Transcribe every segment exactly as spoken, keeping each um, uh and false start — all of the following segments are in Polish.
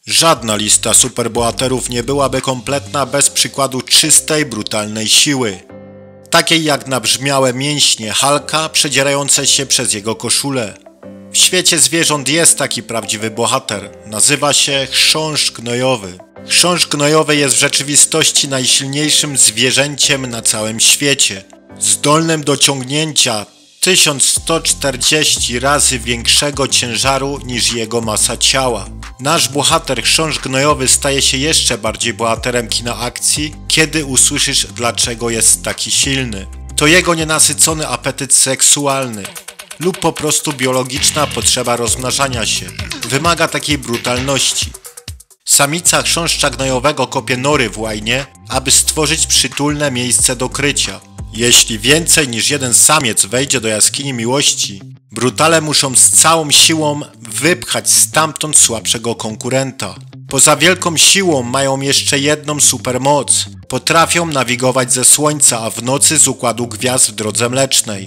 Żadna lista superbohaterów nie byłaby kompletna bez przykładu czystej, brutalnej siły. Takiej jak nabrzmiałe mięśnie Hulka przedzierające się przez jego koszulę. W świecie zwierząt jest taki prawdziwy bohater. Nazywa się chrząszcz gnojowy. Chrząszcz gnojowy jest w rzeczywistości najsilniejszym zwierzęciem na całym świecie. Zdolnym do ciągnięcia tysiąc sto czterdzieści razy większego ciężaru niż jego masa ciała. Nasz bohater chrząszcz gnojowy staje się jeszcze bardziej bohaterem kina akcji, kiedy usłyszysz, dlaczego jest taki silny. To jego nienasycony apetyt seksualny lub po prostu biologiczna potrzeba rozmnażania się wymaga takiej brutalności. Samica chrząszcza gnojowego kopie nory w łajnie, aby stworzyć przytulne miejsce do krycia. Jeśli więcej niż jeden samiec wejdzie do jaskini miłości, brutale muszą z całą siłą wypchać stamtąd słabszego konkurenta. Poza wielką siłą mają jeszcze jedną supermoc. Potrafią nawigować ze słońca, a w nocy z układu gwiazd w drodze mlecznej.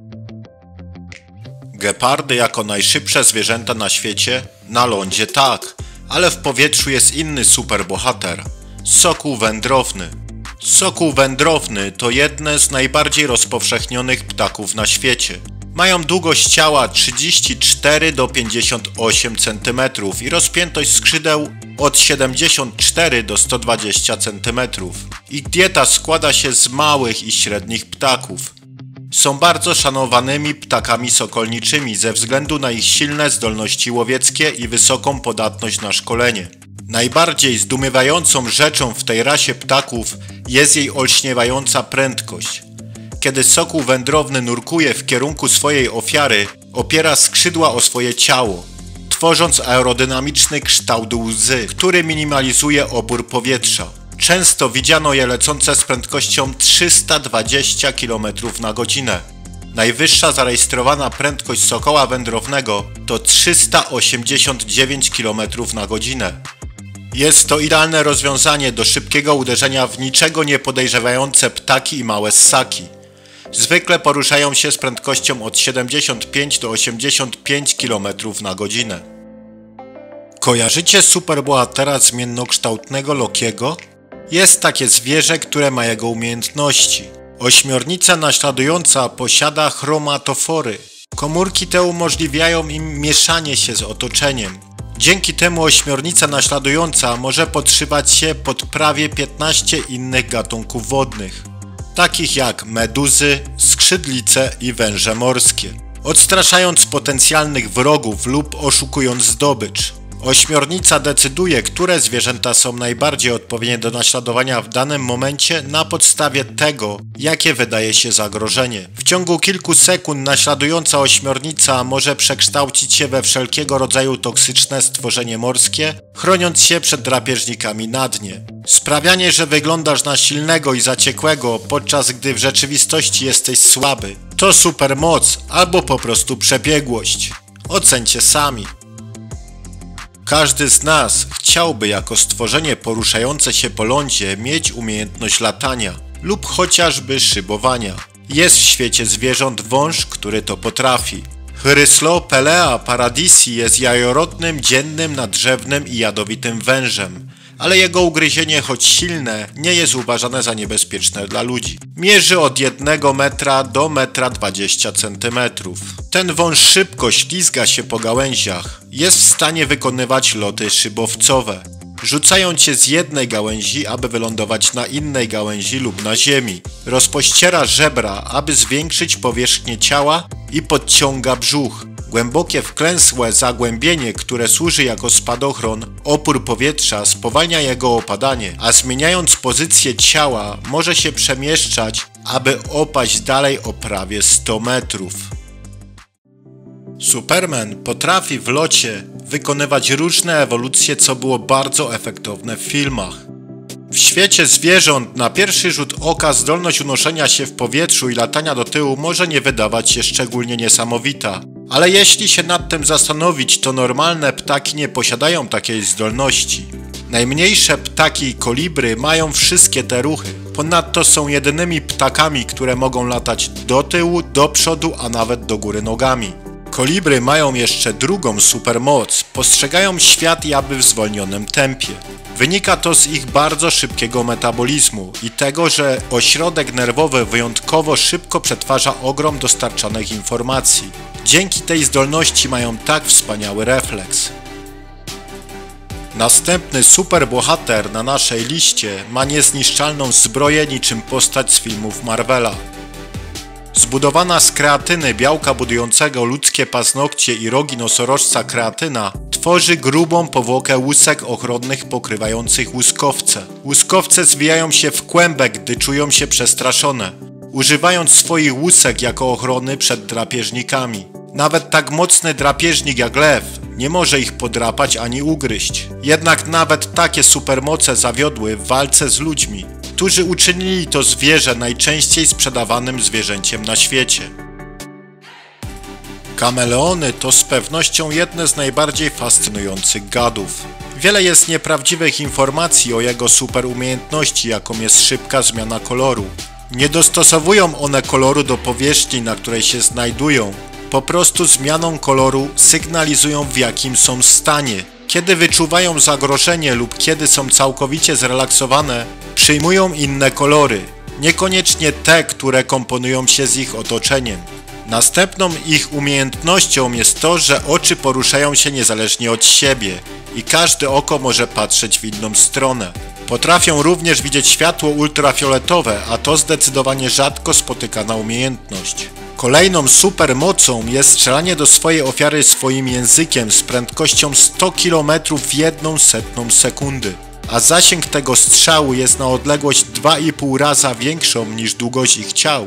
Gepardy jako najszybsze zwierzęta na świecie? Na lądzie tak, ale w powietrzu jest inny superbohater. Sokół wędrowny. Sokół wędrowny to jedne z najbardziej rozpowszechnionych ptaków na świecie. Mają długość ciała trzydzieści cztery do pięćdziesięciu ośmiu centymetrów i rozpiętość skrzydeł od siedemdziesięciu czterech do stu dwudziestu centymetrów. Ich dieta składa się z małych i średnich ptaków. Są bardzo szanowanymi ptakami sokolniczymi ze względu na ich silne zdolności łowieckie i wysoką podatność na szkolenie. Najbardziej zdumiewającą rzeczą w tej rasie ptaków jest jej olśniewająca prędkość. Kiedy sokół wędrowny nurkuje w kierunku swojej ofiary, opiera skrzydła o swoje ciało, tworząc aerodynamiczny kształt łzy, który minimalizuje opór powietrza. Często widziano je lecące z prędkością trzysta dwadzieścia kilometrów na godzinę. Najwyższa zarejestrowana prędkość sokoła wędrownego to trzysta osiemdziesiąt dziewięć kilometrów na godzinę. Jest to idealne rozwiązanie do szybkiego uderzenia w niczego nie podejrzewające ptaki i małe ssaki. Zwykle poruszają się z prędkością od siedemdziesięciu pięciu do osiemdziesięciu pięciu kilometrów na godzinę. Kojarzycie superbohatera zmiennokształtnego Lokiego? Jest takie zwierzę, które ma jego umiejętności. Ośmiornica naśladująca posiada chromatofory. Komórki te umożliwiają im mieszanie się z otoczeniem. Dzięki temu ośmiornica naśladująca może podszywać się pod prawie piętnaście innych gatunków wodnych, takich jak meduzy, skrzydlice i węże morskie, odstraszając potencjalnych wrogów lub oszukując zdobycz. Ośmiornica decyduje, które zwierzęta są najbardziej odpowiednie do naśladowania w danym momencie na podstawie tego, jakie wydaje się zagrożenie. W ciągu kilku sekund naśladująca ośmiornica może przekształcić się we wszelkiego rodzaju toksyczne stworzenie morskie, chroniąc się przed drapieżnikami na dnie. Sprawianie, że wyglądasz na silnego i zaciekłego, podczas gdy w rzeczywistości jesteś słaby, to supermoc albo po prostu przebiegłość. Ocencie sami. Każdy z nas chciałby jako stworzenie poruszające się po lądzie mieć umiejętność latania lub chociażby szybowania. Jest w świecie zwierząt wąż, który to potrafi. Chryslopelea paradisi jest jajorodnym, dziennym, nadrzewnym i jadowitym wężem, ale jego ugryzienie, choć silne, nie jest uważane za niebezpieczne dla ludzi. Mierzy od jednego metra do metra dwudziestu centymetrów. Ten wąż szybko ślizga się po gałęziach. Jest w stanie wykonywać loty szybowcowe, rzucając się z jednej gałęzi, aby wylądować na innej gałęzi lub na ziemi. Rozpościera żebra, aby zwiększyć powierzchnię ciała i podciąga brzuch. Głębokie wklęsłe zagłębienie, które służy jako spadochron, opór powietrza spowalnia jego opadanie, a zmieniając pozycję ciała może się przemieszczać, aby opaść dalej o prawie sto metrów. Superman potrafi w locie wykonywać różne ewolucje, co było bardzo efektowne w filmach. W świecie zwierząt na pierwszy rzut oka zdolność unoszenia się w powietrzu i latania do tyłu może nie wydawać się szczególnie niesamowita. Ale jeśli się nad tym zastanowić, to normalne ptaki nie posiadają takiej zdolności. Najmniejsze ptaki i kolibry mają wszystkie te ruchy. Ponadto są jedynymi ptakami, które mogą latać do tyłu, do przodu, a nawet do góry nogami. Kolibry mają jeszcze drugą supermoc. Postrzegają świat jakby w zwolnionym tempie. Wynika to z ich bardzo szybkiego metabolizmu i tego, że ośrodek nerwowy wyjątkowo szybko przetwarza ogrom dostarczanych informacji. Dzięki tej zdolności mają tak wspaniały refleks. Następny superbohater na naszej liście ma niezniszczalną zbroję niczym postać z filmów Marvela. Zbudowana z kreatyny białka budującego ludzkie paznokcie i rogi nosorożca kreatyna tworzy grubą powłokę łusek ochronnych pokrywających łuskowce. Łuskowce zwijają się w kłębek, gdy czują się przestraszone, używając swoich łusek jako ochrony przed drapieżnikami. Nawet tak mocny drapieżnik jak lew nie może ich podrapać ani ugryźć. Jednak nawet takie supermoce zawiodły w walce z ludźmi, którzy uczynili to zwierzę najczęściej sprzedawanym zwierzęciem na świecie. Kameleony to z pewnością jedne z najbardziej fascynujących gadów. Wiele jest nieprawdziwych informacji o jego superumiejętności, jaką jest szybka zmiana koloru. Nie dostosowują one koloru do powierzchni, na której się znajdują. Po prostu zmianą koloru sygnalizują, w jakim są stanie. Kiedy wyczuwają zagrożenie lub kiedy są całkowicie zrelaksowane, przyjmują inne kolory, niekoniecznie te, które komponują się z ich otoczeniem. Następną ich umiejętnością jest to, że oczy poruszają się niezależnie od siebie i każde oko może patrzeć w inną stronę. Potrafią również widzieć światło ultrafioletowe, a to zdecydowanie rzadko spotykana umiejętność. Kolejną supermocą jest strzelanie do swojej ofiary swoim językiem z prędkością sto kilometrów w jedną setną sekundy, a zasięg tego strzału jest na odległość dwa i pół raza większą niż długość ich ciał.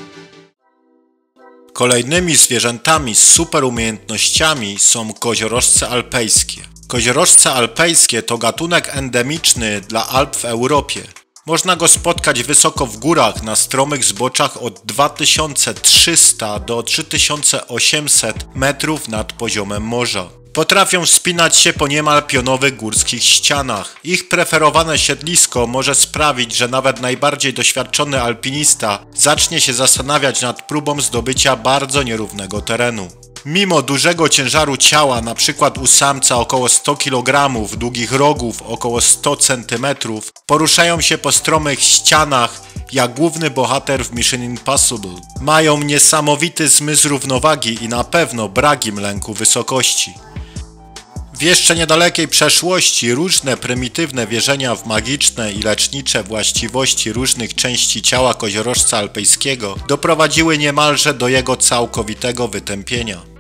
Kolejnymi zwierzętami z superumiejętnościami są koziorożce alpejskie. Koziorożce alpejskie to gatunek endemiczny dla Alp w Europie. Można go spotkać wysoko w górach, na stromych zboczach od dwa tysiące trzysta do trzy tysiące osiemset metrów nad poziomem morza. Potrafią wspinać się po niemal pionowych górskich ścianach. Ich preferowane siedlisko może sprawić, że nawet najbardziej doświadczony alpinista zacznie się zastanawiać nad próbą zdobycia bardzo nierównego terenu. Mimo dużego ciężaru ciała, np. u samca około sto kilogramów, długich rogów około sto centymetrów, poruszają się po stromych ścianach jak główny bohater w Mission Impossible. Mają niesamowity zmysł równowagi i na pewno brak im lęku wysokości. W jeszcze niedalekiej przeszłości różne prymitywne wierzenia w magiczne i lecznicze właściwości różnych części ciała koziorożca alpejskiego doprowadziły niemalże do jego całkowitego wytępienia.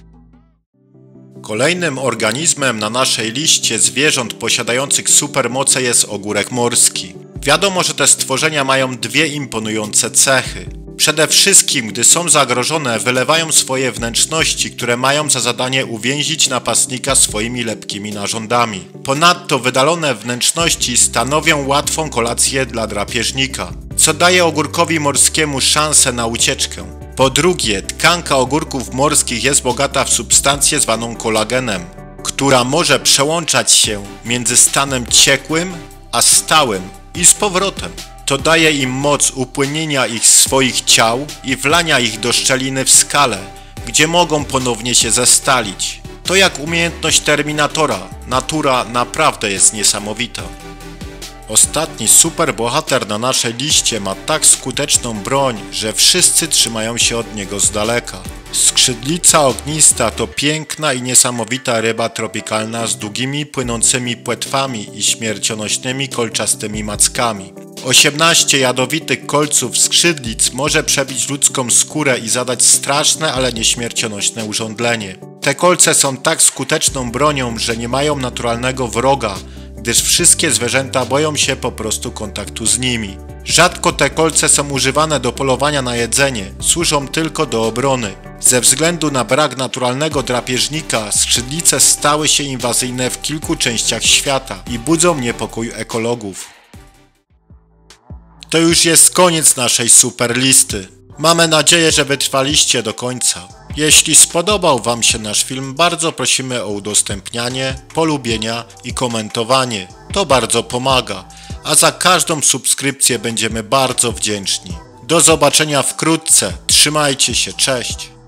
Kolejnym organizmem na naszej liście zwierząt posiadających supermoce jest ogórek morski. Wiadomo, że te stworzenia mają dwie imponujące cechy. Przede wszystkim, gdy są zagrożone, wylewają swoje wnętrzności, które mają za zadanie uwięzić napastnika swoimi lepkimi narządami. Ponadto wydalone wnętrzności stanowią łatwą kolację dla drapieżnika, co daje ogórkowi morskiemu szansę na ucieczkę. Po drugie, tkanka ogórków morskich jest bogata w substancję zwaną kolagenem, która może przełączać się między stanem ciekłym a stałym i z powrotem. To daje im moc upłynienia ich z swoich ciał i wlania ich do szczeliny w skale, gdzie mogą ponownie się zestalić. To jak umiejętność Terminatora, natura naprawdę jest niesamowita. Ostatni superbohater na naszej liście ma tak skuteczną broń, że wszyscy trzymają się od niego z daleka. Skrzydlica ognista to piękna i niesamowita ryba tropikalna z długimi, płynącymi płetwami i śmiercionośnymi kolczastymi mackami. osiemnaście jadowitych kolców skrzydlic może przebić ludzką skórę i zadać straszne, ale nieśmiercionośne urządlenie. Te kolce są tak skuteczną bronią, że nie mają naturalnego wroga, gdyż wszystkie zwierzęta boją się po prostu kontaktu z nimi. Rzadko te kolce są używane do polowania na jedzenie, służą tylko do obrony. Ze względu na brak naturalnego drapieżnika, skrzydlice stały się inwazyjne w kilku częściach świata i budzą niepokój ekologów. To już jest koniec naszej super listy. Mamy nadzieję, że wytrwaliście do końca. Jeśli spodobał Wam się nasz film, bardzo prosimy o udostępnianie, polubienia i komentowanie. To bardzo pomaga, a za każdą subskrypcję będziemy bardzo wdzięczni. Do zobaczenia wkrótce. Trzymajcie się, cześć!